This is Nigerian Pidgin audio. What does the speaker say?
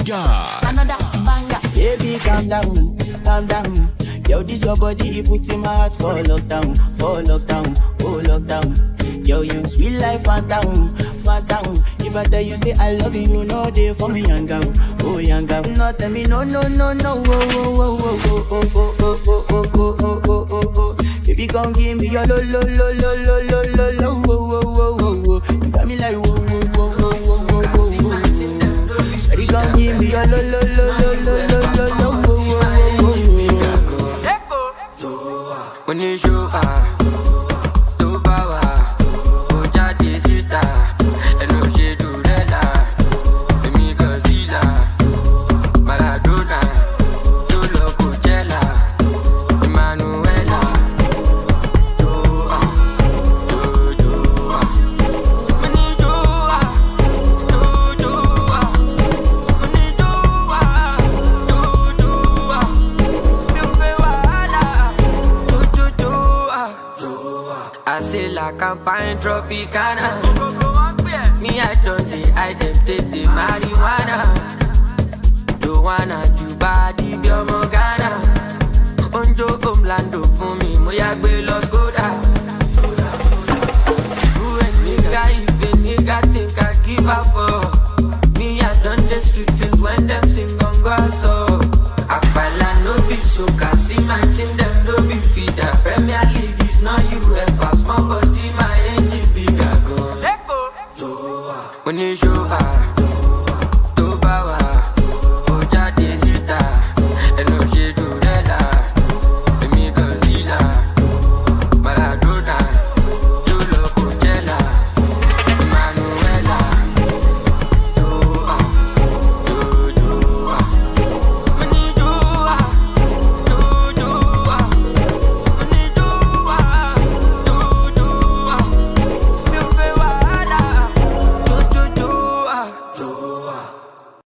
God. Another banger. Baby, calm down, calm down. Yo, this your body, it puts in my heart for lockdown, oh lockdown. Yo, you sweet life, phantom, phantom. If I tell you say I love you, you know they for me young girl, oh young girl. No tell me no, oh, oh. Baby, come give me your lo. You got me like whoa. Shawty, come give me your lo. When you show to power, oh jadi sita, eno she do rela, emi Godzilla, Maradona, Lolo Coachella, Emanuela, I say la campagne Tropicana. Me I don't take the marijuana. Joanna, Juba, di Biomogana. Onjo Omlando for me, moya gbe los Koda. Who and nigga, if a nigga think I give up for me, I done the streets since when them sing on God so. Akbala no be so, see my team them no be feeder. Premier League is not UEFA, small boy.